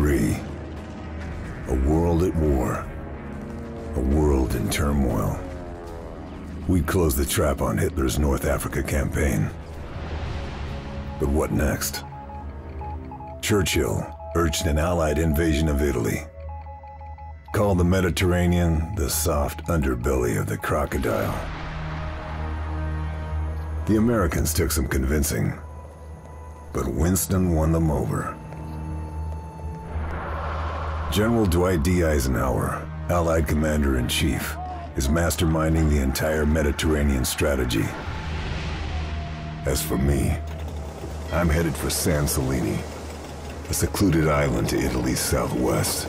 III. A world at war. A world in turmoil. We'd closed the trap on Hitler's North Africa campaign. But what next? Churchill urged an Allied invasion of Italy. Called the Mediterranean the soft underbelly of the crocodile. The Americans took some convincing, but Winston won them over. General Dwight D. Eisenhower, Allied Commander-in-Chief, is masterminding the entire Mediterranean strategy. As for me, I'm headed for San Celini, a secluded island to Italy's southwest.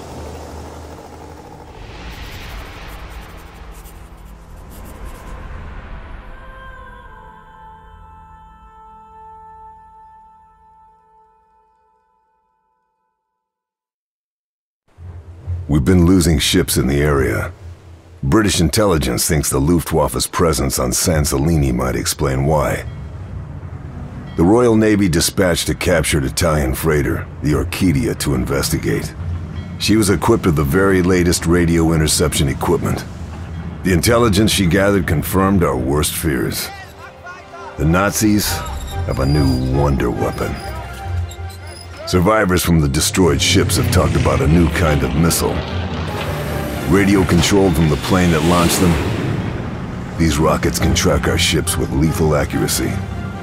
We've been losing ships in the area. British intelligence thinks the Luftwaffe's presence on San Celini might explain why. The Royal Navy dispatched a captured Italian freighter, the Orchidia, to investigate. She was equipped with the very latest radio interception equipment. The intelligence she gathered confirmed our worst fears. The Nazis have a new wonder weapon. Survivors from the destroyed ships have talked about a new kind of missile. Radio controlled from the plane that launched them, these rockets can track our ships with lethal accuracy.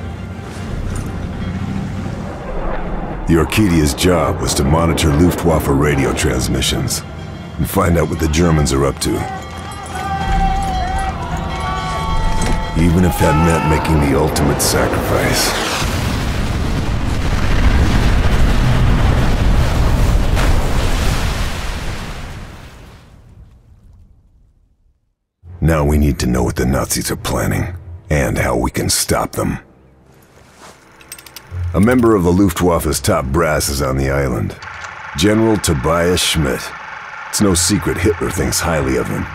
The Orchidia's job was to monitor Luftwaffe radio transmissions and find out what the Germans are up to. Even if that meant making the ultimate sacrifice. Now we need to know what the Nazis are planning, and how we can stop them. A member of the Luftwaffe's top brass is on the island. General Tobias Schmidt. It's no secret Hitler thinks highly of him.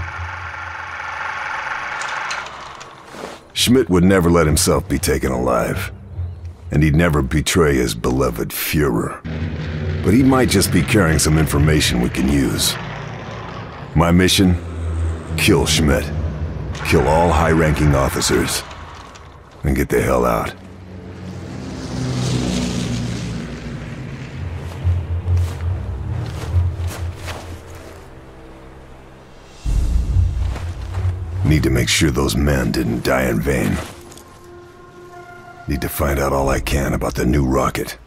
Schmidt would never let himself be taken alive. And he'd never betray his beloved Führer. But he might just be carrying some information we can use. My mission? Kill Schmidt. Kill all high-ranking officers. And get the hell out. Need to make sure those men didn't die in vain. Need to find out all I can about the new rocket.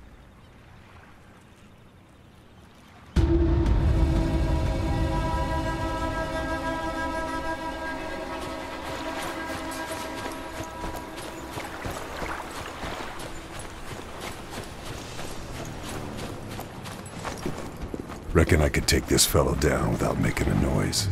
Reckon I could take this fellow down without making a noise.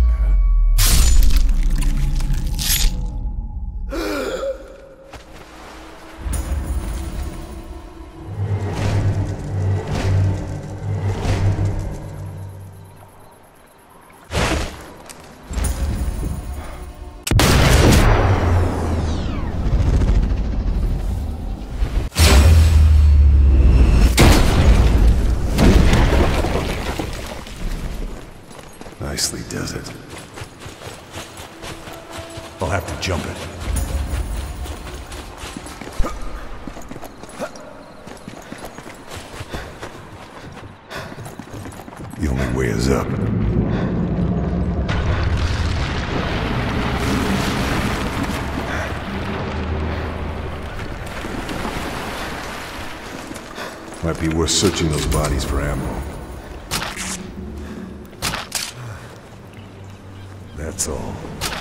Nicely does it. I'll have to jump it. The only way is up. Might be worth searching those bodies for ammo. That's all.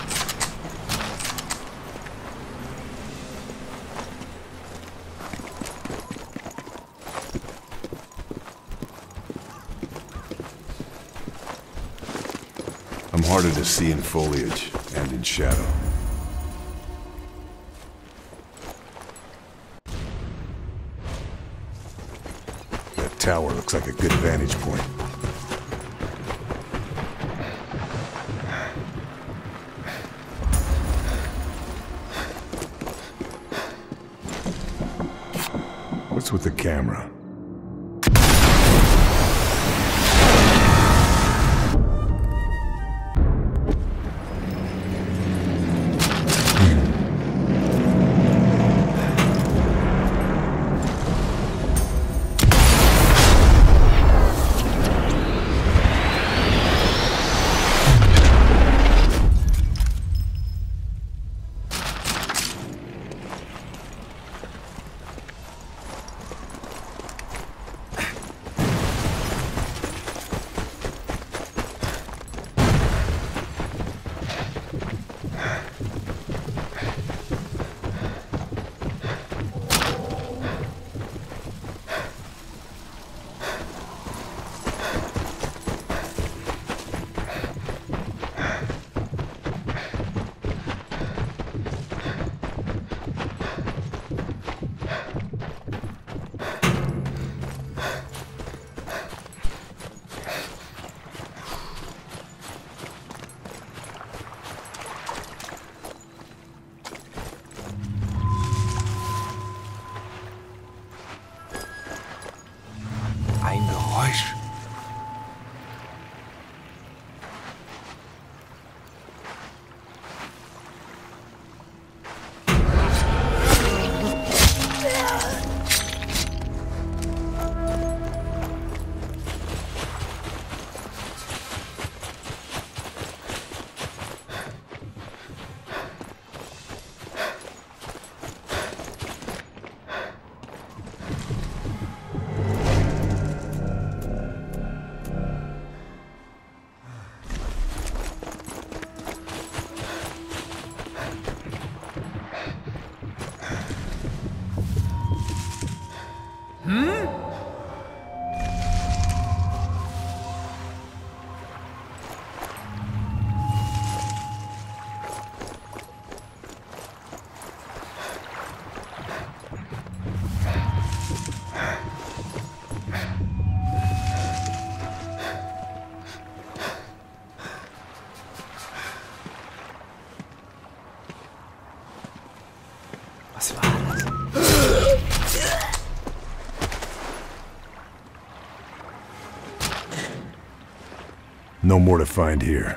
I'm harder to see in foliage and in shadow. That tower looks like a good vantage point. What's with the camera? No more to find here.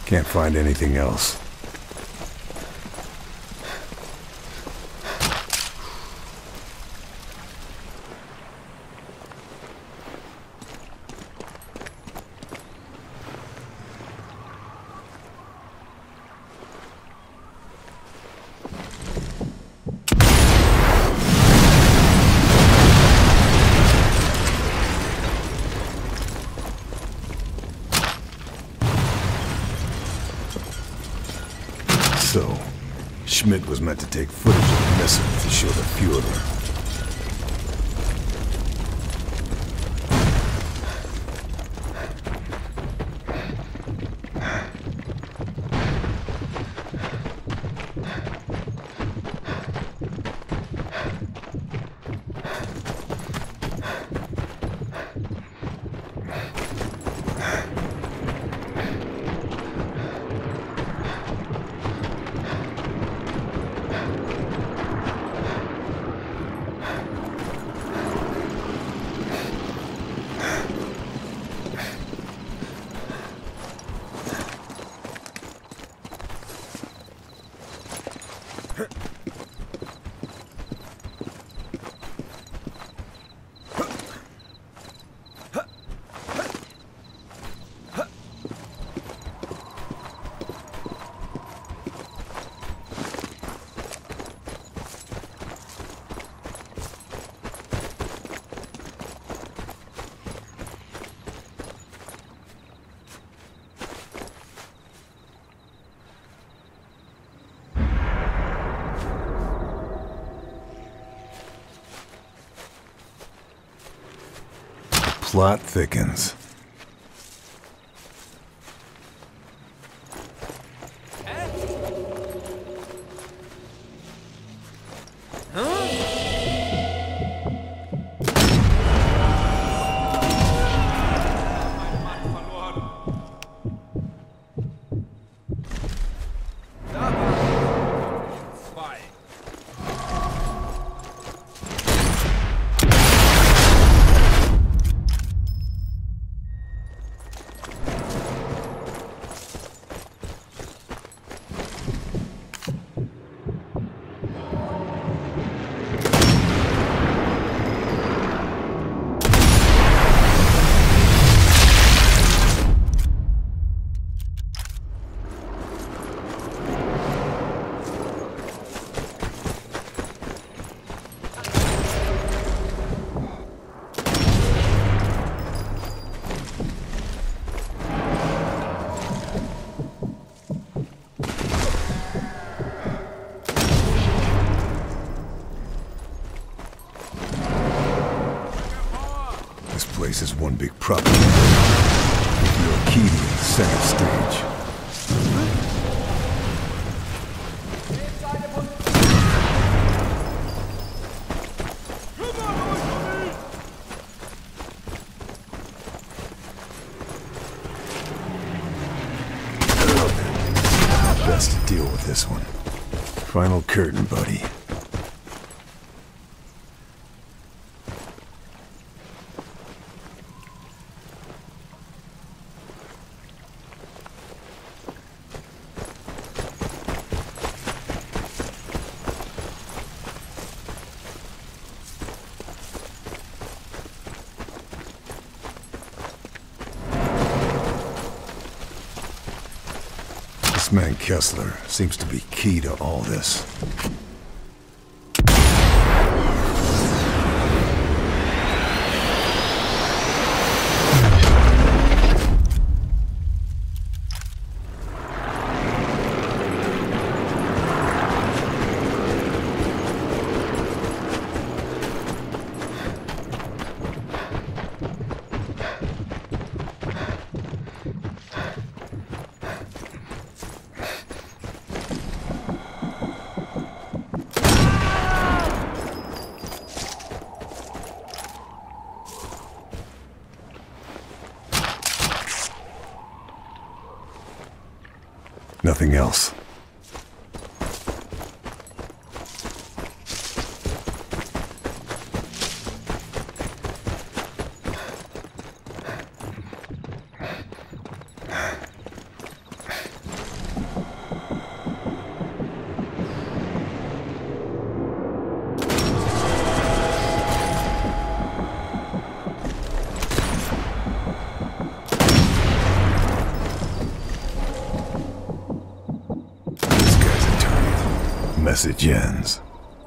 Can't find anything else. So, Schmidt was meant to take footage of the missile to show the Fuhrer. Plot thickens. This is one big problem. You're a key to the second stage. Best to deal with this one. Final curtain, buddy. This man Kessler seems to be key to all this. Nothing else. message ends.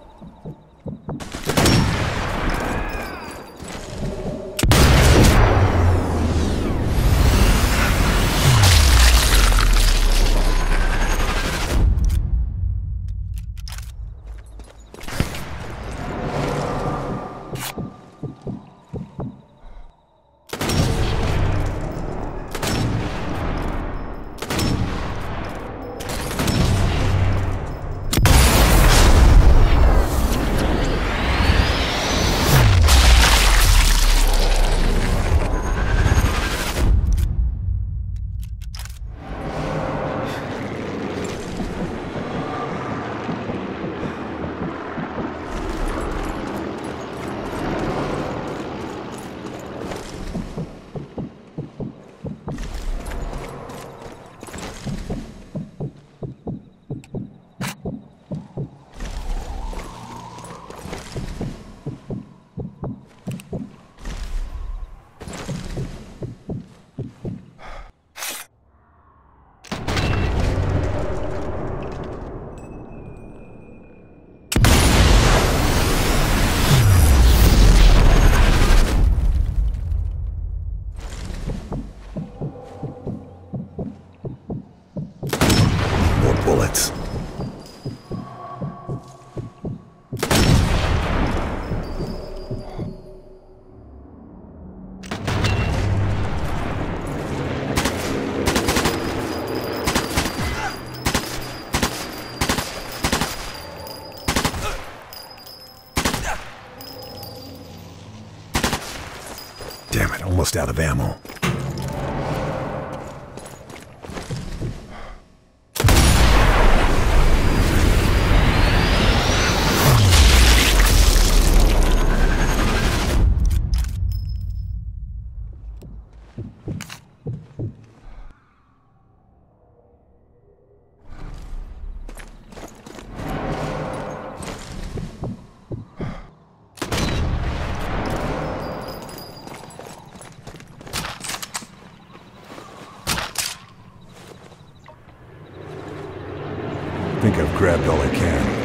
Bullets. Damn it, almost out of ammo. I think I've grabbed all I can.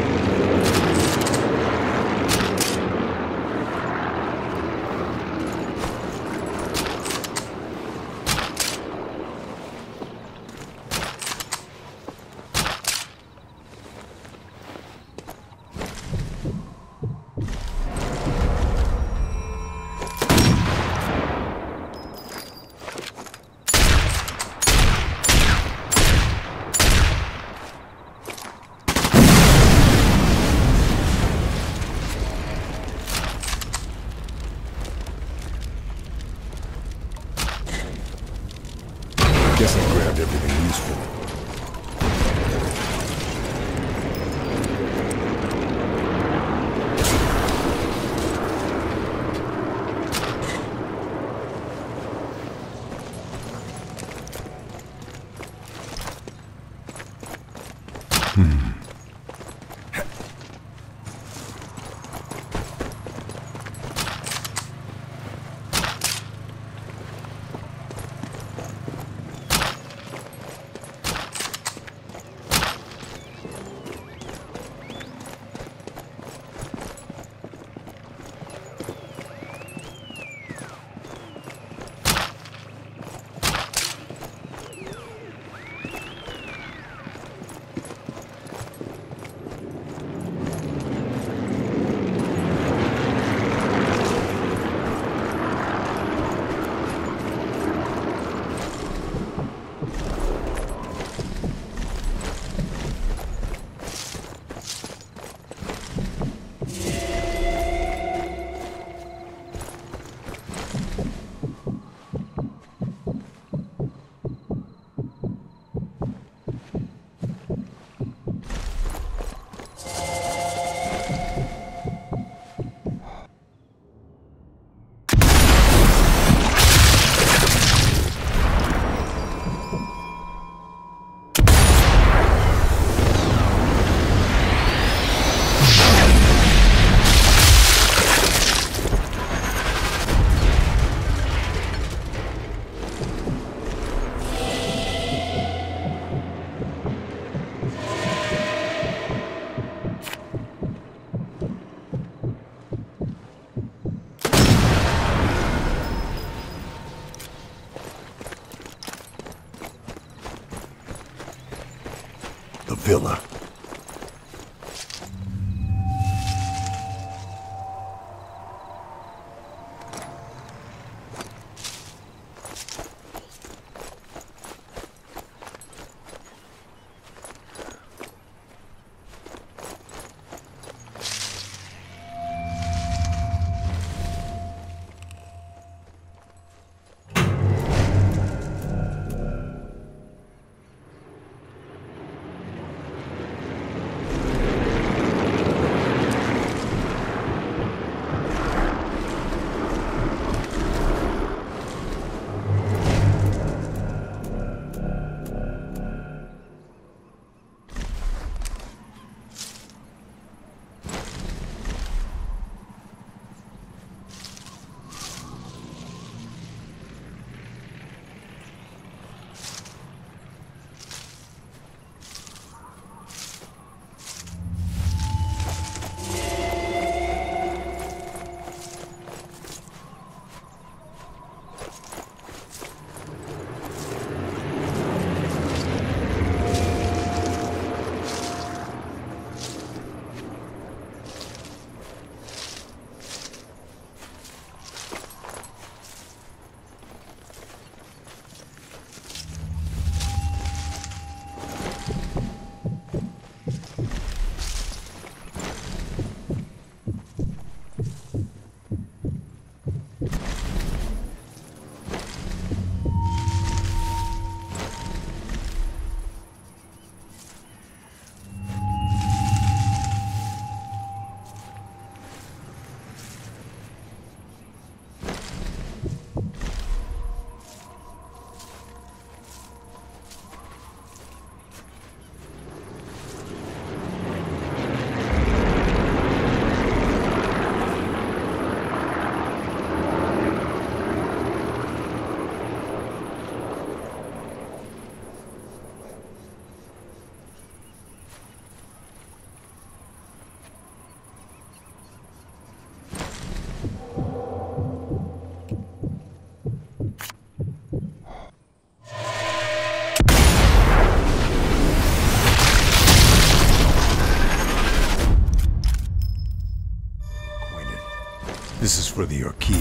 This is for the Orchid.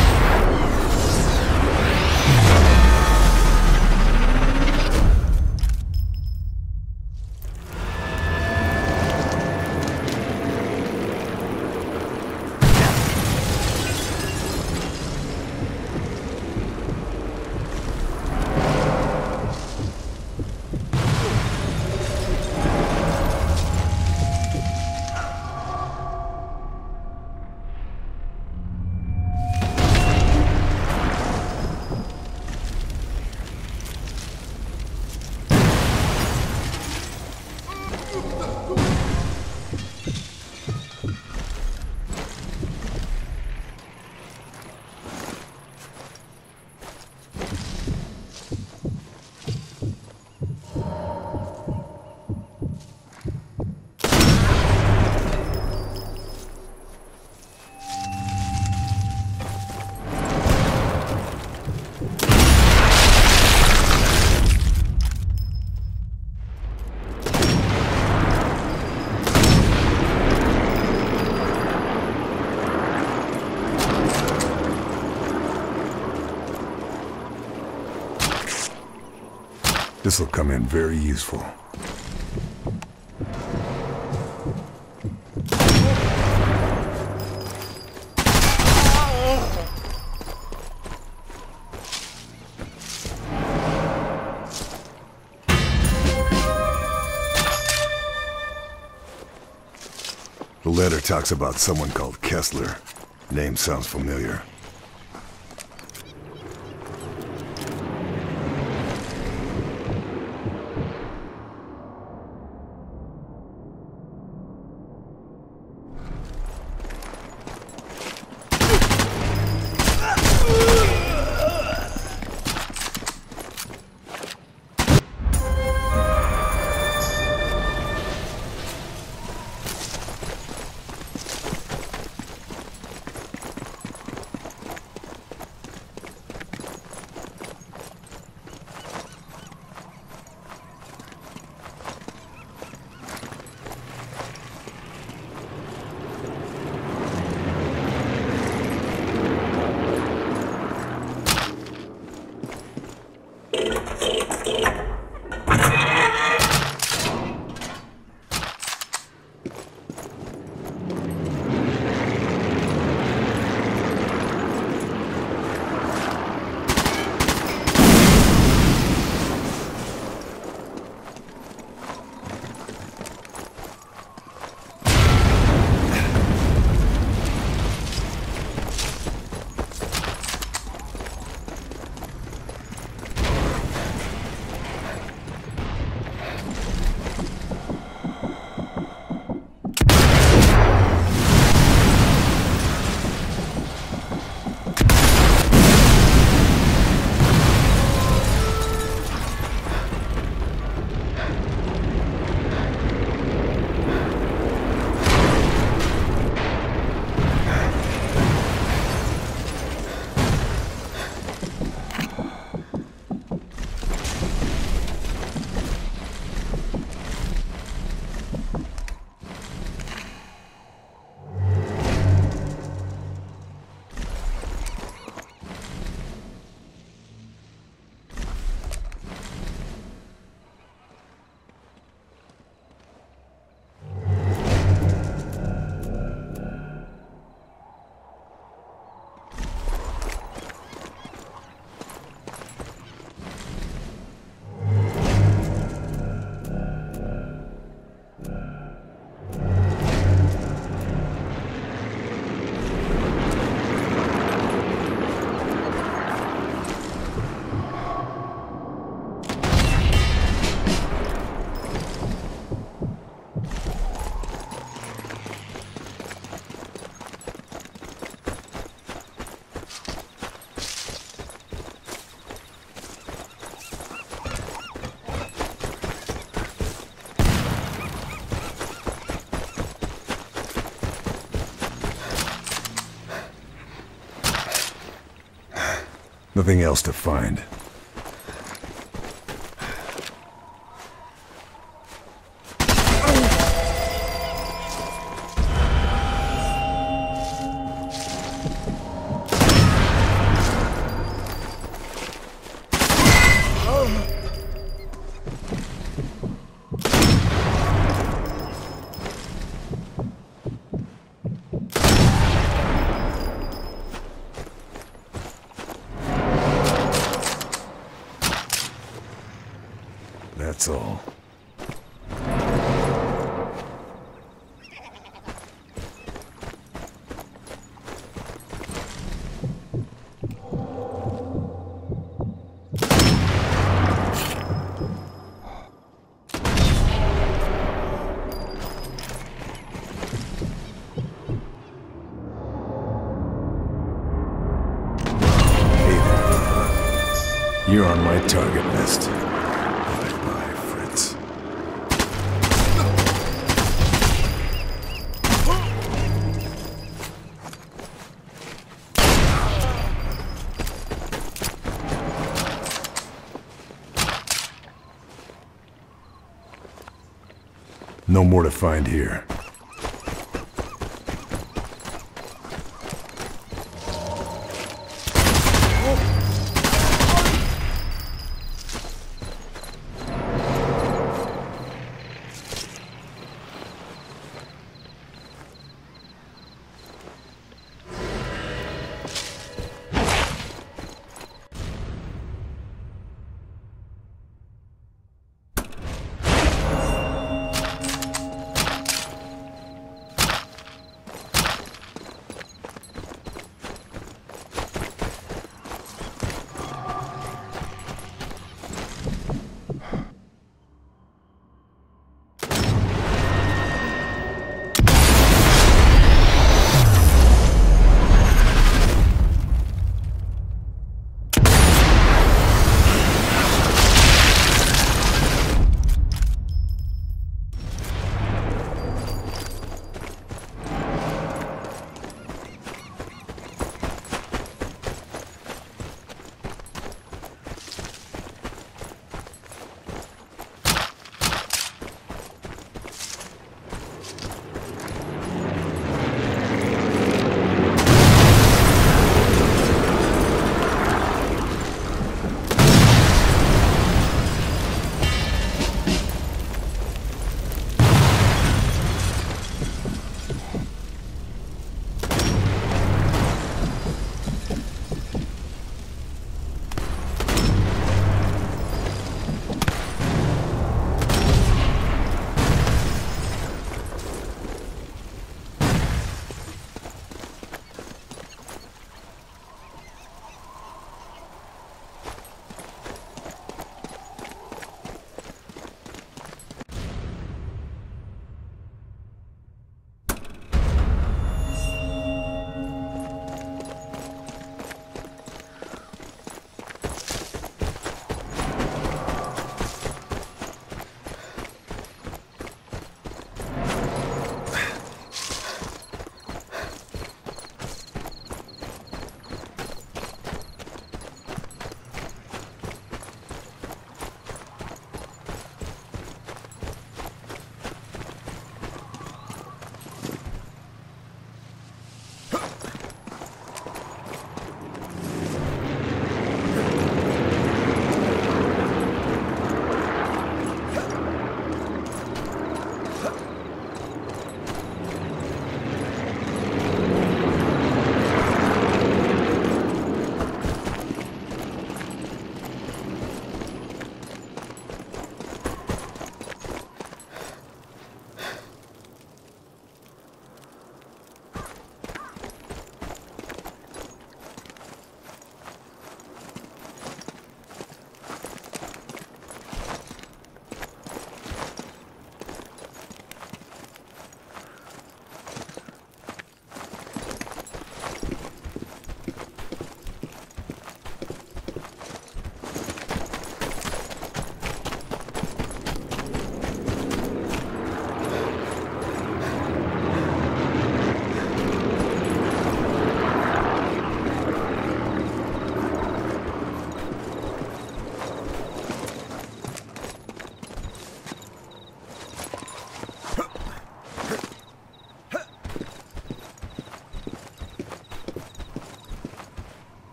This'll come in very useful. The letter talks about someone called Kessler. Name sounds familiar. Nothing else to find. You're on my target list. Bye-bye, Fritz. No more to find here.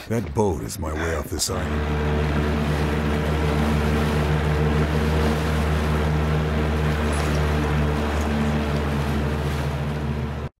That boat is my way off this island.